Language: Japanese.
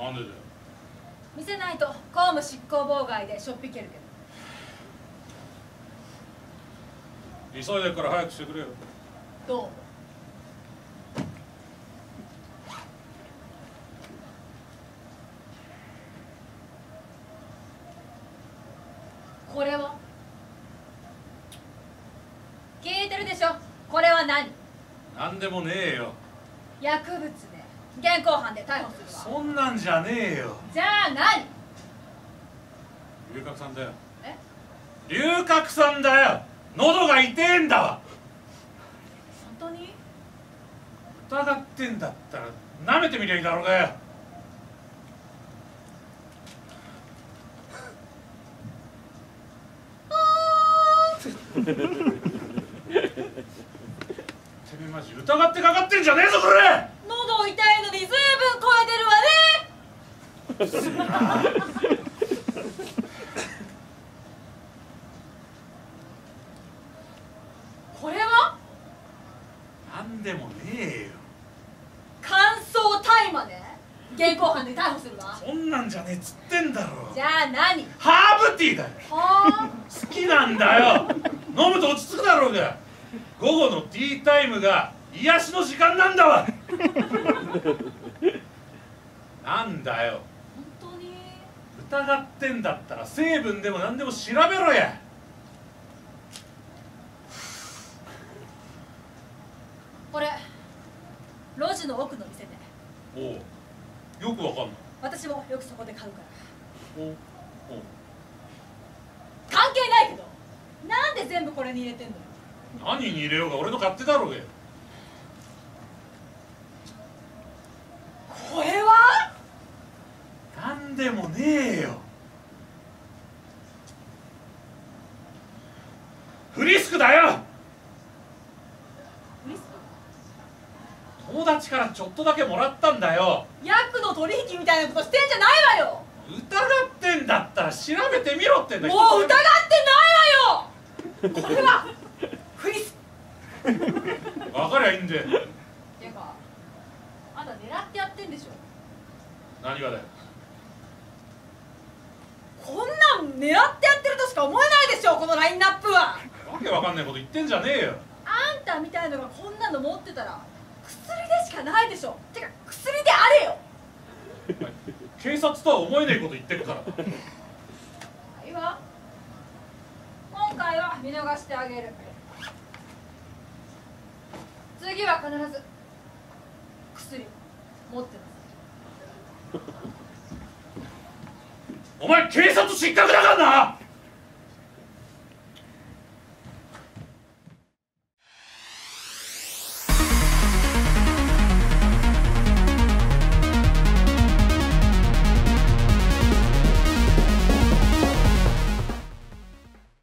なんでだよ。 見せないと公務執行妨害でしょっぴけるけ急いでるから早くしてくれよ。 ど。どう？これは聞いてるでしょ。これは何？ なんでもねえよ。 薬物で現行犯で逮捕するわ。 そんなんじゃねえよ。 じゃあ何？ 龍角散だよ。 え？ 龍角散だよ。喉が痛えんだわ。 本当に？ 疑ってんだったら舐めてみりゃいいだろうがよ。てめえマジ疑ってかかってんじゃねえぞこれ。 喉痛いのにずいぶん声出るわね。これはなんでもねえよ。 乾燥大麻ね。現行犯で逮捕するわ。 そんなんじゃねえっつってんだろ。 じゃあ何？ ハーブティーだよ。 はあ？ 好きなんだよ。飲むと落ち着くだろうが。午後のティータイムが癒しの時間なんだわ。なんだよ。 本当に？ 疑ってんだったら成分でも何でも調べろや。 これ路地の奥の店で。 おう、よくわかんない。 私もよくそこで買うから。 おう、 関係ないけど、なんで全部これに入れてんのよ。 何に入れようが俺の勝手だろうが。 これはなんでもねえよ。フリスクだよ。 フリスク？ 友達からちょっとだけもらったんだよ。 薬の取引みたいなことしてんじゃないわよ。 疑ってんだったら調べてみろってんだ。 もう疑ってないわよ。これはフリスク。 分かりゃいいんで。 てかあんた狙ってやってんでしょ。 何がだよ。 こんなん狙ってやってるとしか思えないでしょ、このラインナップは。 わけわかんないこと言ってんじゃねえよ。 あんたみたいのがこんなの持ってたら薬でしかないでしょ。てか薬であれよ。 警察とは思えねえこと言ってるから。 いいわ、今回は見逃してあげる。次は必ず薬持ってます。 お前警察失格だからな。